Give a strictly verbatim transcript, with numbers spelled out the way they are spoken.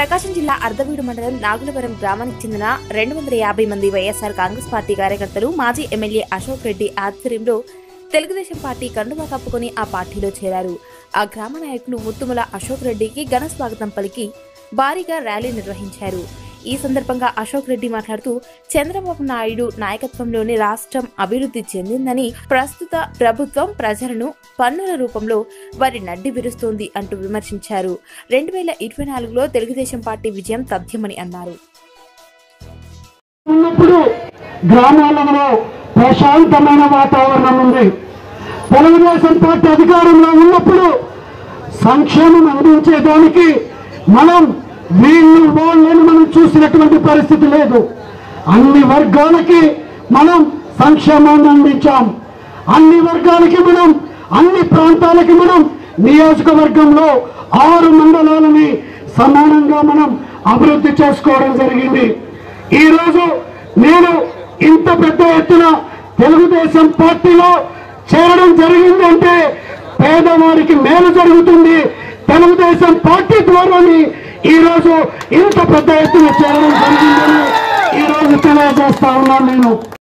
ప్రకాశం జిల్లా అర్ధవీడు మండలం నాగులవరం గ్రామానికి చెందిన రెండు వందల యాభై మంది వైఎస్ఆర్ కాంగ్రెస్ పార్టీ కార్యకర్తలు మాజీ ఎమ్మెల్యే అశోక్ రెడ్డి ఆధ్వర్యంలో తెలుగుదేశం పార్టీ కండువా కప్పుకొని ఆ పార్టీలో చేరారు. ఆ గ్రామ నాయకులు ముత్తుముల అశోక్ రెడ్డికి ఘన స్వాగతం పలికి భారీగా ర్యాలీ నిర్వహించారు. ఈ సందర్భంగా అశోక్ రెడ్డి మాట్లాడుతూ చంద్రబాబు నాయుడు నాయకత్వంలోని రాష్ట్రం అభివృద్ధి చెందిందని, ప్రస్తుత ప్రభుత్వం ప్రజలను పన్నుల రూపంలో వారి నడ్డి విరుస్తోంది అంటూ విమర్శించారు. రెండు వేల ఇరవై నాలుగులో తెలుగుదేశం పార్టీ విజయం తథ్యమని అన్నారు. గ్రామాలలో ప్రశాంతమైన వాతావరణం ఉంది. తెలుగుదేశం పార్టీ అధికారంలో ఉన్నప్పుడు సంక్షేమం అందించేదానికి మనం వీళ్ళు వాళ్ళని మనం చూసినటువంటి పరిస్థితి లేదు. అన్ని వర్గాలకి మనం సంక్షేమాన్ని అందించాం. అన్ని వర్గాలకి మనం అన్ని ప్రాంతాలకి మనం నియోజకవర్గంలో ఆరు మండలాలని సమానంగా మనం అభివృద్ధి చేసుకోవడం జరిగింది. ఈరోజు నేను ఇంత పెద్ద ఎత్తున తెలుగుదేశం పార్టీలో చేరడం జరిగిందంటే పేదవారికి మేలు జరుగుతుంది. తెలుగుదేశం పార్టీ ద్వారాని ఈరోజు ఇంత పెద్ద ఎత్తున చేరడం జరిగిందని ఈరోజు తెలియజేస్తా ఉన్నాను నేను.